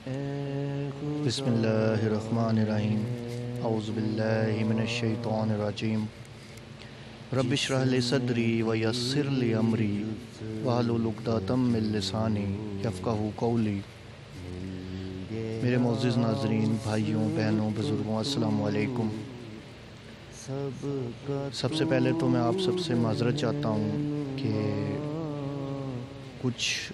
بسم اللہ الرحمن الرحیم اعوذ باللہ من الشیطان الرجیم رب اشرح لی صدری ویسر لی امری واحلل عقدۃ من لسانی یفقہوا قولی۔ میرے معزز ناظرین، بھائیوں، بہنوں، بزرگوں، السلام علیکم۔ سب سے پہلے تو میں آپ سب سے معذرت چاہتا ہوں کہ کچھ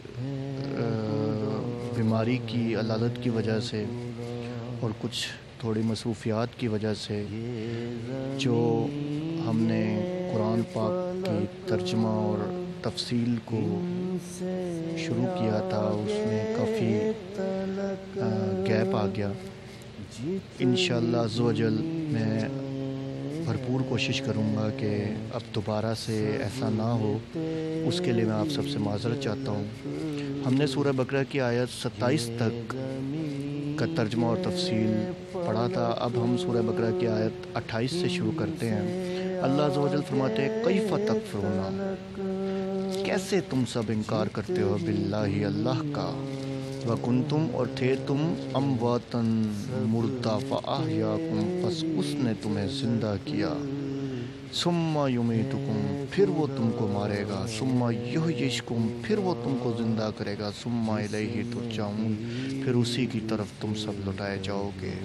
بیماری کی علالت کی وجہ سے اور کچھ تھوڑی مصروفیات کی وجہ سے جو ہم نے قرآن پاک کی ترجمہ اور تفصیل کو شروع کیا تھا اس میں کافی گیپ آ گیا۔ انشاءاللہ عز و جل میں بھرپور کوشش کروں گا کہ اب دوبارہ سے ایسا نہ ہو، اس کے لیے میں آپ سب سے معذرت چاہتا ہوں۔ ہم نے سورہ بقرہ کی آیت 27 تک کا ترجمہ اور تفصیل پڑھا تھا۔ اب ہم سورہ بقرہ کی آیت 28 سے شروع کرتے ہیں۔ اللہ عز و جل فرماتے ہیں کیف تکفرون، کیسے تم سب انکار کرتے ہو باللہ، اللہ کا، وکنتم، اور تھے تم، امواتن، مردہ، فاحیاکم، پس اس نے تمہیں زندہ کیا، ثم یمیتکم، پھر وہ تم کو مارے گا، ثم یحییکم، پھر وہ تم کو زندہ کرے گا، ثم الیہ ترجعون، پھر اسی کی طرف تم سب لوٹائے جاؤ گے۔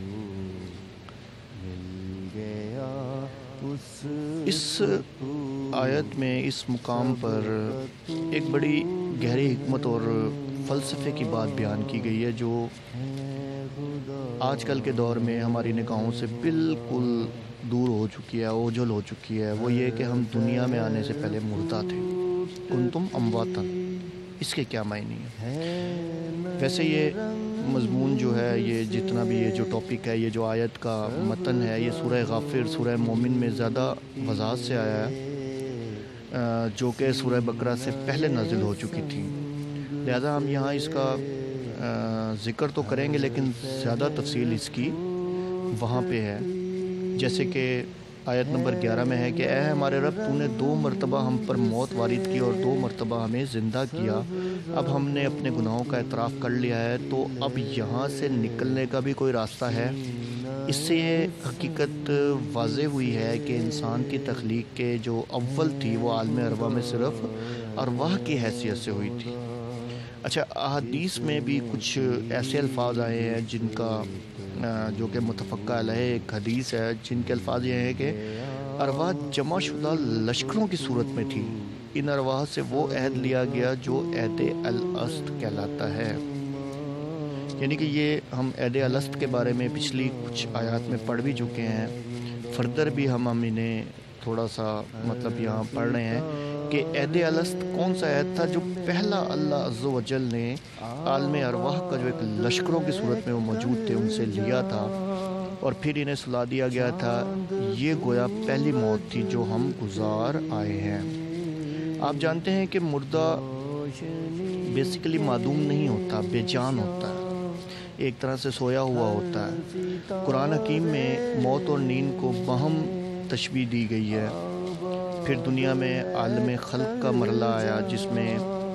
اس آیت میں اس مقام پر ایک بڑی گہری حکمت اور فلسفے کی بات بیان کی گئی ہے جو آج کل کے دور میں ہماری نگاہوں سے بالکل دور ہو چکی ہے، اوجھل ہو چکی ہے۔ وہ یہ کہ ہم دنیا میں آنے سے پہلے مردہ تھے، کنتم امواتن، اس کے کیا معنی ہیں؟ ویسے یہ مضمون جو ہے، یہ جتنا بھی یہ جو ٹاپک ہے، یہ جو آیت کا متن ہے، یہ سورہ غافر، سورہ مومن میں زیادہ وضاحت سے آیا ہے، جو کہ سورہ بقرہ سے پہلے نازل ہو چکی تھی۔ لہذا ہم یہاں اس کا ذکر تو کریں گے لیکن زیادہ تفصیل اس کی وہاں پہ ہے۔ جیسے کہ آیت نمبر 11 میں ہے کہ اے ہمارے رب، تو نے 2 مرتبہ ہم پر موت وارد کی اور 2 مرتبہ ہمیں زندہ کیا۔ اب ہم نے اپنے گناہوں کا اعتراف کر لیا ہے، تو اب یہاں سے نکلنے کا بھی کوئی راستہ ہے؟ اس سے یہ حقیقت واضح ہوئی ہے کہ انسان کی تخلیق کے جو اول تھی وہ عالم ارواح میں صرف ارواح کی حیثیت سے ہوئی تھی۔ اچھا، احادیث میں بھی کچھ ایسے الفاظ آئے ہیں جن کا جو کہ متفقہ علیہ ایک حدیث ہے، جن کے الفاظ یہ ہیں کہ ارواح جمع شدہ لشکروں کی صورت میں تھی۔ ان ارواح سے وہ عہد لیا گیا جو عہد الست کہلاتا ہے۔ یعنی کہ یہ ہم عہد الست کے بارے میں پچھلی کچھ آیات میں پڑھ بھی چکے ہیں، فردر بھی ہم انہیں تھوڑا سا مطلب یہاں پڑھ رہے ہیں کہ عہد الست کون سا عہد تھا جو پہلا اللہ عز و جل نے عالم ارواح کا جو ایک لشکروں کی صورت میں وہ موجود تھے ان سے لیا تھا اور پھر انہیں سلا دیا گیا تھا۔ یہ گویا پہلی موت تھی جو ہم گزار آئے ہیں۔ آپ جانتے ہیں کہ مردہ بیسیکلی معدوم نہیں ہوتا، بے جان ہوتا ہے، ایک طرح سے سویا ہوا ہوتا ہے۔ قرآن حکیم میں موت اور نیند کو باہم تشبیہ دی گئی ہے۔ پھر دنیا میں عالم خلق کا مرحلہ آیا جس میں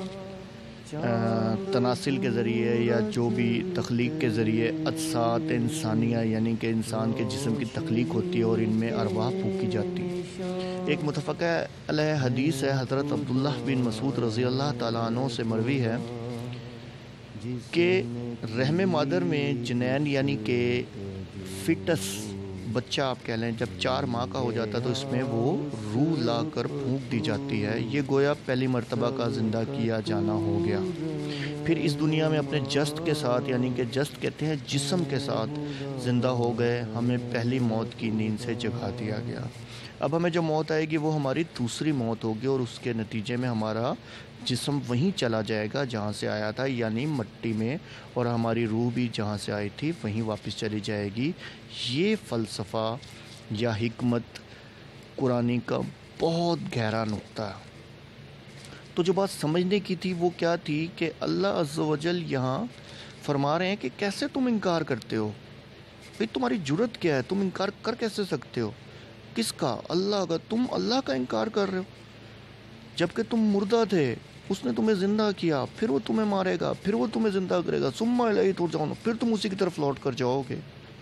تناسل کے ذریعے یا جو بھی تخلیق کے ذریعے اجساد انسانیہ یعنی کہ انسان کے جسم کی تخلیق ہوتی ہے اور ان میں ارواح پھونکی جاتی ہے۔ ایک متفقہ علیہ حدیث ہے، حضرت عبداللہ بن مسعود رضی اللہ تعالیٰ عنہ سے مروی ہے کہ رحم مادر میں جنین یعنی کہ فٹس، بچہ آپ کہہ لیں، جب 4 ماہ کا ہو جاتا تو اس میں وہ روح لا کر پھونک دی جاتی ہے۔ یہ گویا پہلی مرتبہ کا زندہ کیا جانا ہو گیا۔ پھر اس دنیا میں اپنے جسد کے ساتھ، یعنی کہ جسد کہتے ہیں جسم کے ساتھ، زندہ ہو گئے، ہمیں پہلی موت کی نیند سے جگا دیا گیا۔ اب ہمیں جو موت آئے گی وہ ہماری دوسری موت ہوگی اور اس کے نتیجے میں ہمارا جسم وہیں چلا جائے گا جہاں سے آیا تھا، یعنی مٹی میں، اور ہماری روح بھی جہاں سے آئی تھی وہیں واپس چلی جائے گی۔ یہ فلسفہ یا حکمت قرآنی کا بہت گہرا نقطہ ہے۔ تو جو بات سمجھنے کی تھی وہ کیا تھی کہ اللہ عز و جل یہاں فرما رہے ہیں کہ کیسے تم انکار کرتے ہو، بھئی تمہاری جرت کیا ہے، تم انکار کر کیسے سکتے ہو؟ کس کا؟ اللہ کا۔ تم اللہ کا انکار کر رہے ہو جبکہ تم مردہ تھے، اس نے تمہیں زندہ کیا، پھر وہ تمہیں مارے گا، پھر وہ تمہیں زندہ کرے گا، ثم الیہ ترجعون، پھر تم اسی کی طرف لوٹ کر جاؤ گے۔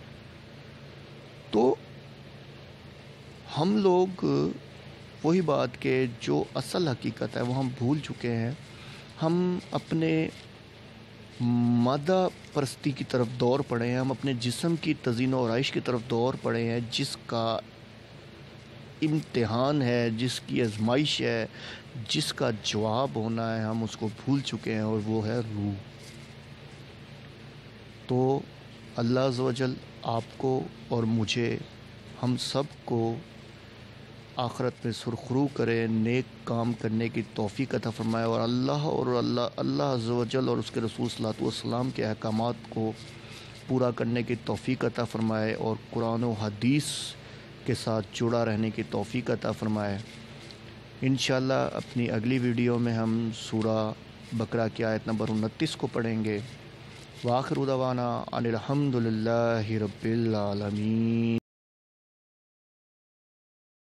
تو ہم لوگ وہی بات کہ جو اصل حقیقت ہے وہ ہم بھول چکے ہیں۔ ہم اپنے مادہ پرستی کی طرف دوڑ پڑے ہیں، ہم اپنے جسم کی تزئین و آرائش کی طرف دوڑ پڑے ہیں، جس کا امتحان ہے، جس کی آزمائش ہے، جس کا جواب ہونا ہے، ہم اس کو بھول چکے ہیں، اور وہ ہے روح۔ تو اللہ عز و جل آپ کو اور مجھے، ہم سب کو آخرت میں سرخرو کرے، نیک کام کرنے کی توفیق عطا فرمائے، اور اللہ عز و جل اور اس کے رسول صلی اللہ علیہ وسلم کے احکامات کو پورا کرنے کی توفیق عطا فرمائے، اور قرآن و حدیث کے ساتھ جڑا رہنے کی توفیق عطا فرمائے۔ انشاءاللہ اپنی اگلی ویڈیو میں ہم سورہ بقرہ کی آیت نمبر 29 کو پڑھیں گے۔ وآخر دعوانا ان الحمد للہ رب العالمین۔